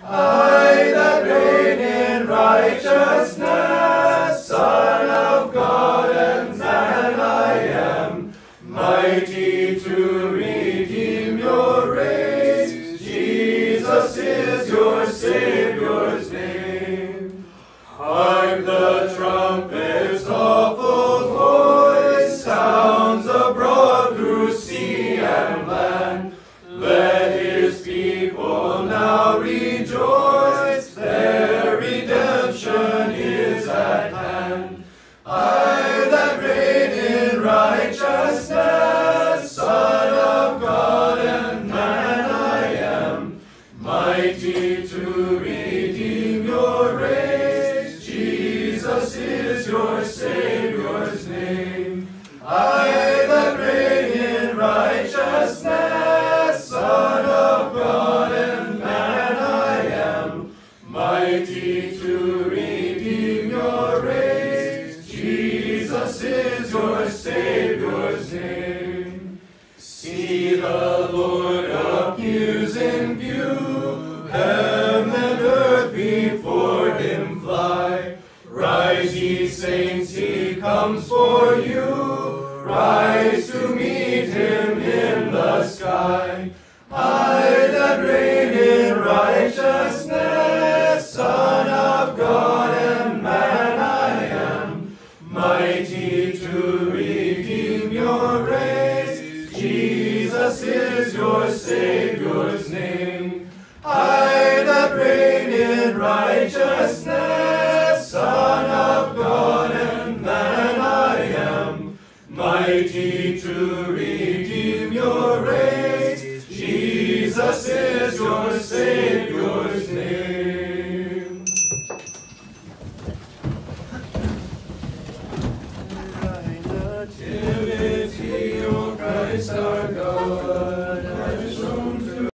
I that reign in righteousness, Son of God and man I am, mighty to redeem your race. Jesus is your Savior's name. Hark the trumpet's awful voice, sounds abroad through sea and land. Let his people now rejoice, their redemption is at hand. I that reign in righteousness, Son of God and man I am, mighty to redeem your race. Jesus is your Savior's name. I that reign in righteousness, Son of God and man I am, mighty to redeem your race. Jesus is your Savior's name. See the Lord appears in view, heaven and earth before him fly. Rise, ye saints, he comes for you. Rise to meet him in the sky. I that reign in righteousness, Son of God and man I am, mighty to redeem your race. Jesus is your Savior's name. I that reign in righteousness, Son of God and man I am, mighty to redeem your race. Jesus is your Savior's name. Nativity, O Christ our God.